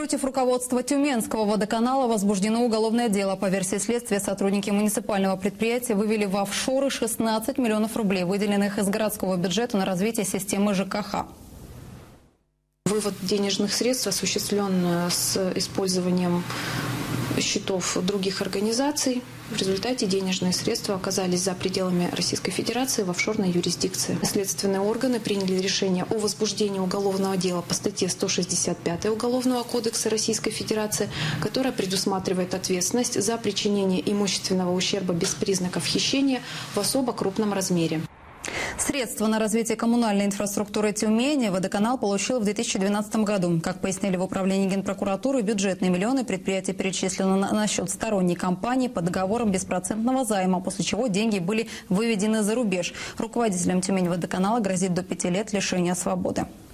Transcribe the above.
Против руководства Тюменского водоканала возбуждено уголовное дело. По версии следствия, сотрудники муниципального предприятия вывели в офшоры 16 миллионов рублей, выделенных из городского бюджета на развитие системы ЖКХ. Вывод денежных средств осуществлен с использованием счетов других организаций. В результате денежные средства оказались за пределами Российской Федерации в офшорной юрисдикции. Следственные органы приняли решение о возбуждении уголовного дела по статье 165 Уголовного кодекса Российской Федерации, которая предусматривает ответственность за причинение имущественного ущерба без признаков хищения в особо крупном размере. Средства на развитие коммунальной инфраструктуры Тюмени водоканал получил в 2012 году. Как пояснили в управлении Генпрокуратуры, бюджетные миллионы предприятия перечислены на счет сторонней компании по договорам беспроцентного займа, после чего деньги были выведены за рубеж. Руководителям Тюмень-водоканала грозит до 5 лет лишения свободы.